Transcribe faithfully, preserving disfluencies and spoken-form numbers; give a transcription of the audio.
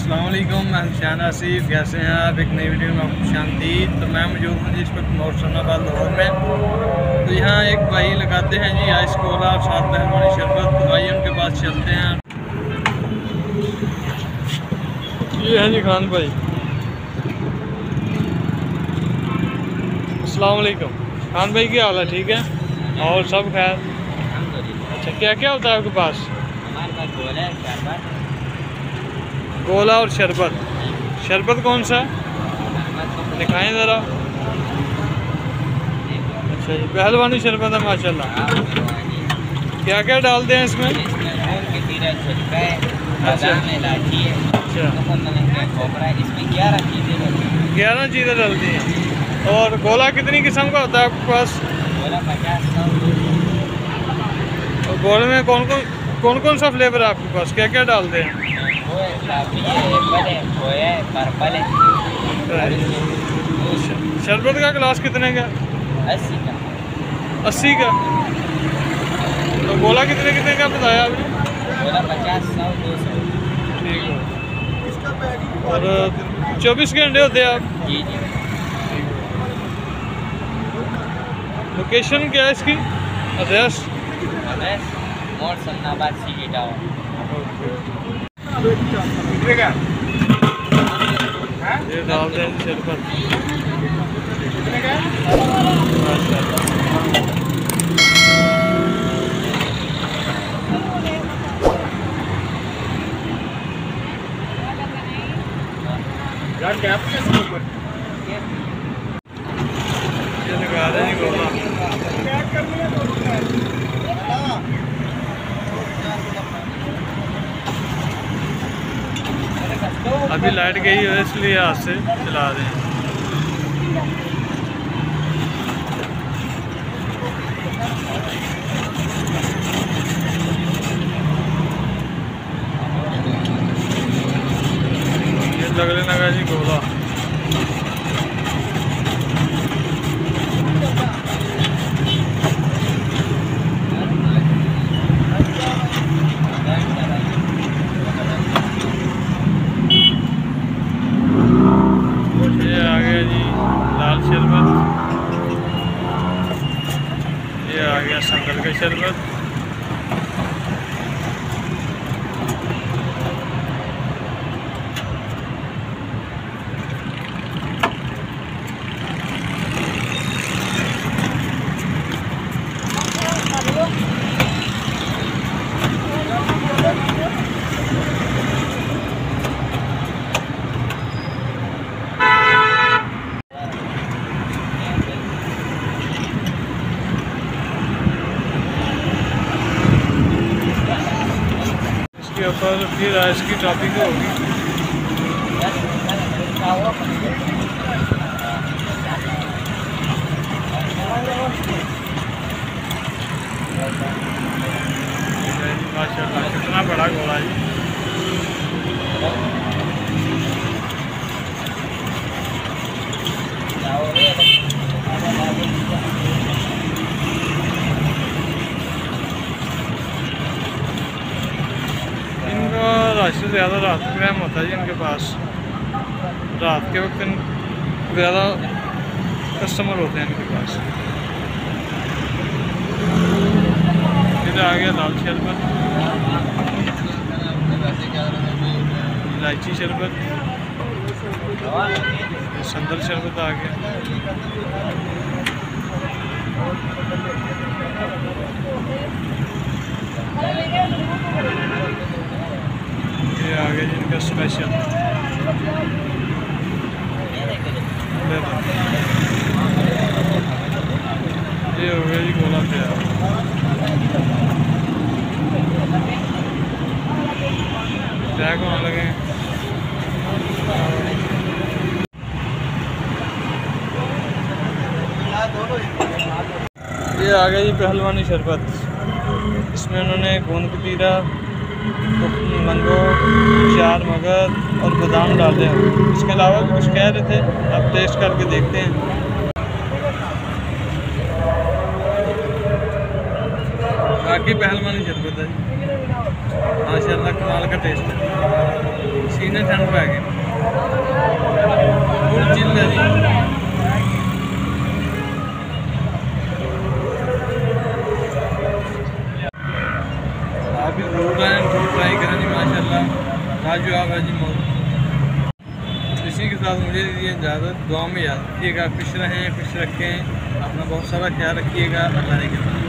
अस्सलाम वालेकुम, मैं शान आसिफ। कैसे हैं आप? एक नई वीडियो में आपको शांति। तो मैं मौजूद हूँ जी इस वक्त मोरसनाबाद लाहौर में। तो यहाँ एक भाई लगाते हैं जी आइस कोला और साथ पहलवानी शरबत। तो आइए उनके पास चलते हैं। ये हैं जी खान भाई। अस्सलाम वालेकुम खान भाई, क्या हाल है? ठीक है और सब खैर? अच्छा, क्या क्या होता है आपके पास? हमारे पास गोला है, शरबत, गोला और शरबत। शरबत कौन सा है? दिखाएं ज़रा। अच्छा जी, पहलवानी शरबत है माशाल्लाह। क्या क्या डालते हैं इसमें? अच्छा, इलायची है, अच्छा, खोपरा है, इसमें ग्यारह चीज़ें होती हैं। ग्यारह चीज़ें डालती हैं। और गोला कितनी किस्म का होता है आपके पास? गोला पचास सौ। और गोले में कौन कौन कौन कौन सा फ्लेवर है आपके पास? क्या क्या डालते हैं? वो है गुलाबी है, एप्पल है, खोया है, पर्पल है। शरबत का गिलास कितने का? अस्सी का। अस्सी का। तो गोला कितने कितने का बताया आपने? गोला पचास सौ दो सौ। ठीक है। और चौबीस घंटे होते हैं आप? जी जी। लोकेशन क्या है इसकी? एड्रेस? एड्रेस मोरसनाबाद सीटी टावर। ये डालते हैं शरबत। ये लगा रहे हैं गोला। अभी लाइट गई है इसलिए हाथ से चला रहे हैं। ये लगने लगा जी गोला। शरबत, ये आ गया संगल का शरबत। इसके ऊपर फिर आइस की टॉपिंग होगी। माशाल्लाह कितना बड़ा गोला है। रश से ज़्यादा रात के टाइम होता है जी इनके पास। रात के वक्त ज़्यादा कस्टमर होते हैं इनके पास। फिर आ गया लाल शरबत, इलायची शरबत, संदल शरबत आ गया। ये आ गया जिनका स्पेशल। ये हो गया जी गोला तैयार। पैक होने लगे। ये आ गया जी पहलवानी शरबत। इसमें उन्होंने गोंद कतीरा, मंगो, चार मगर और बादाम डाले हैं। इसके अलावा भी कुछ कह रहे थे, अब टेस्ट करके देखते हैं। बाकी पहलवानी शरबत है माशाल्लाह, कमाल का टेस्ट है। सीने ठंड पै गए फुल चिल है जी। आप भी जरूर आए, जरूर ट्राई करें जी, माशाल्लाह लाजवाब है जी मौत। इसी के साथ मुझे दीजिए इजाज़त, दुआ में याद रखिएगा, खुश रहें, खुश रखें, अपना बहुत सारा ख्याल रखिएगा। अल्लाह ने